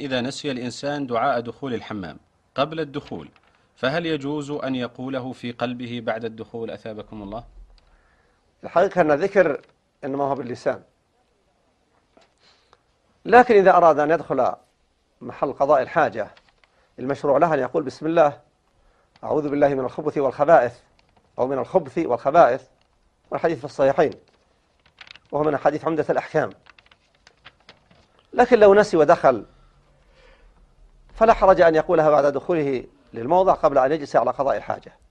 إذا نسي الإنسان دعاء دخول الحمام قبل الدخول، فهل يجوز أن يقوله في قلبه بعد الدخول أثابكم الله؟ الحقيقة أن الذكر إنما هو باللسان، لكن إذا أراد أن يدخل محل قضاء الحاجة المشروع له أن يقول بسم الله أعوذ بالله من الخبث والخبائث، أو من الخبث والخبائث، والحديث في الصحيحين وهو من حديث عمدة الأحكام. لكن لو نسي ودخل فلا حرج أن يقولها بعد دخوله للموضع قبل أن يجلس على قضاء الحاجة.